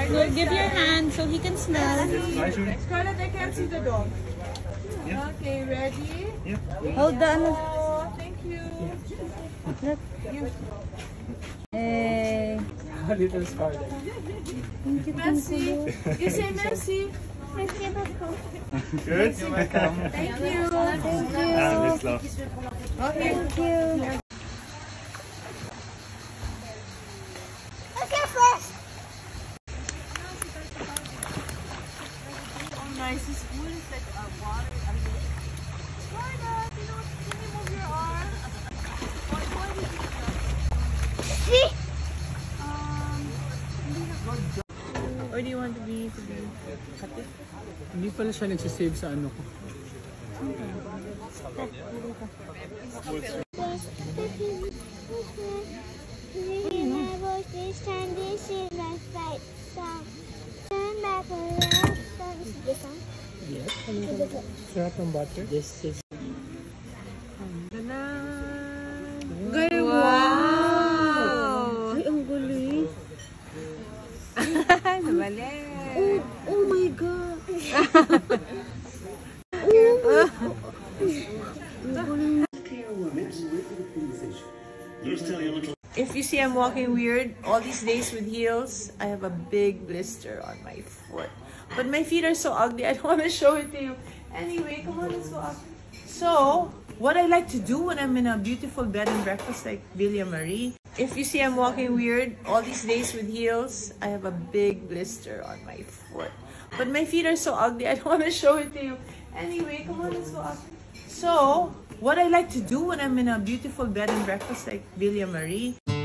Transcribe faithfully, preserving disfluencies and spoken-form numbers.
Good. Give your hand so he can smell. Scarlett, I can't see the dog. Yeah. Okay, ready? Yeah. Hold the ano. Oh, thank you. Look. Hey. Little Scarlett. Thank you, Merci. You say merci. Good. You're welcome. Thank you. Thank you. Okay. Thank you. Okay, first. Oh, nice. This food is like uh, water. I mean, Scarlett, you know, can you move your arm? Why, why did you do that? See? Um, or do you want to be to be cut it? Hindi pala siya nagsisave sa ano ko. This time this is my fight song. Turn back around. This song? Yes. Sarap ng butter. This is... Good. Wow! Ay, ang gulo. Nabali. Oh, oh my God. If you see I'm walking weird, all these days with heels, I have a big blister on my foot. But my feet are so ugly, I don't want to show it to you. Anyway, come on, let's go up. So, what I like to do when I'm in a beautiful bed and breakfast like Villa Marie, if you see I'm walking weird, all these days with heels, I have a big blister on my foot. But my feet are so ugly, I don't want to show it to you. Anyway, come on, let's go up. So, what I like to do when I'm in a beautiful bed and breakfast like Villa Marie,